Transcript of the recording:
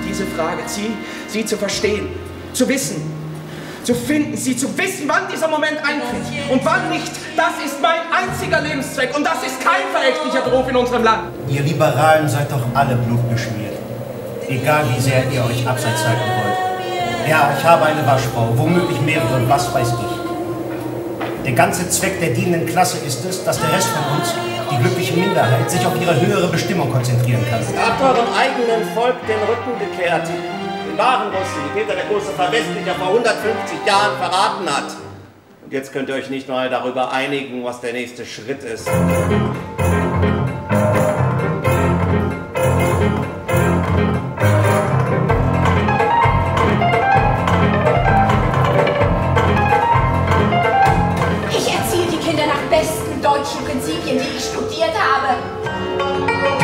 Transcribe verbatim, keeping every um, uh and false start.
diese Frage, sie, sie zu verstehen, zu wissen, zu finden, sie zu wissen, wann dieser Moment eintritt und wann nicht. Das ist mein einziger Lebenszweck und das ist kein verächtlicher Beruf in unserem Land. Ihr Liberalen seid doch alle blutbeschmiert. Egal wie sehr ihr euch abseits halten wollt. Ja, ich habe eine Waschfrau, womöglich mehrere, was weiß ich. Der ganze Zweck der dienenden Klasse ist es, dass der Rest von uns, die glückliche Minderheit, sich auf ihre höhere Bestimmung konzentrieren kann. Ihr habt eurem eigenen Volk den Rücken gekehrt. Den wahren Russen, die Peter der große Verwestlicher vor hundertfünfzig Jahren verraten hat. Und jetzt könnt ihr euch nicht mal darüber einigen, was der nächste Schritt ist. Ich erziehe die Kinder nach besten deutschen Prinzipien, die ich studiert habe.